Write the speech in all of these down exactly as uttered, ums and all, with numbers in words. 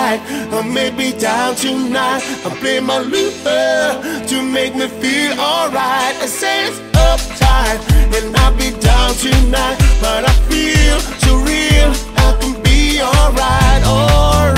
alright. I may be down tonight. I play my Luther to make me feel alright. I say it's uptight and I'll be down tonight, but I feel so real. I can be alright, alright.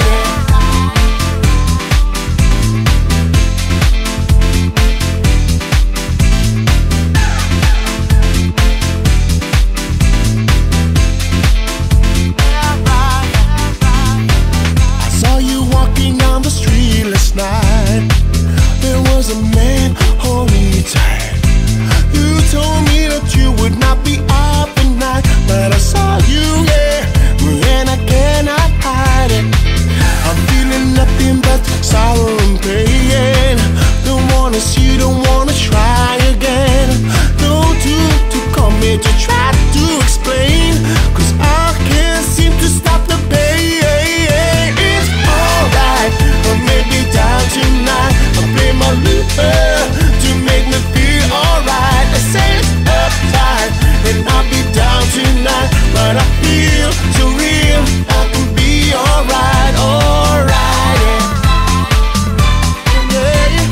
Night, there was a man holding me tight. You told me that you would not be up at night, but I saw you, yeah, and I cannot hide it. I'm feeling nothing but sorrow and pain. Don't wanna see, don't wanna try again. Don't do to come here to try to explain, cause I can't seem to stop the pain. It's alright, I may be down tonight. I play my Luther to make me feel alright. I say it's uptight and I'll be down tonight, but I feel so real. I can be alright, alright, yeah. Yeah.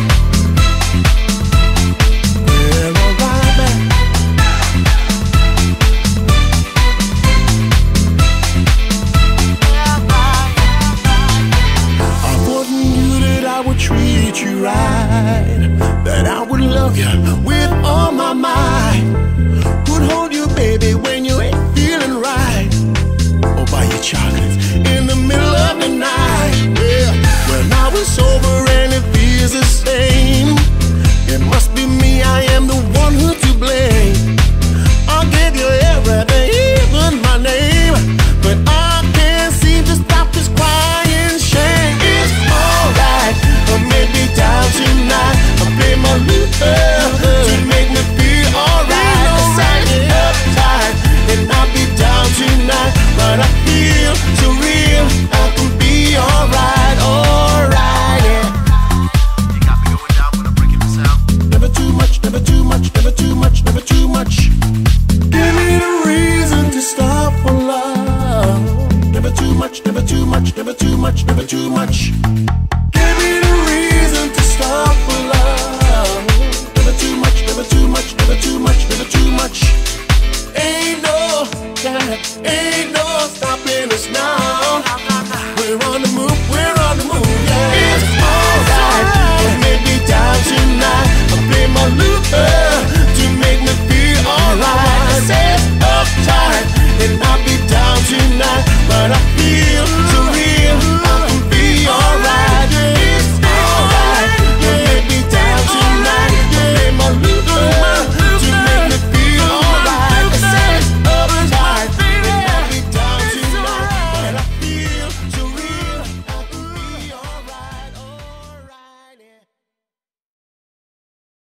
Well, alright, man. I thought knew that I would treat you right, that I would love you with all my might, would hold you, baby, when you ain't feeling right, or buy you chocolates in the middle of the night. Yeah. When I was sober and it feels the same, it must be me, I am the one who to blame. I'll give you everything, even my name, but I can't seem to stop this crying shame. It's alright, I may be down tonight. I play my Luther to make me feel alright. I say it's uptight and I'll be down tonight, but I feel so real. I can be alright, alright, yeah. You got me going down when I'm breaking this out. Never too much, never too much, never too much, never too much. Give me the reason to stop for love. Never too much, never too much, never too much, never too much. Give me the reason to stop for love. Never too much, never too much, never too much, never too much. Ain't no, ain't no stopping us now. We're on the move, we're on the move, yeah. It's alright, I may be down tonight. I play my Luther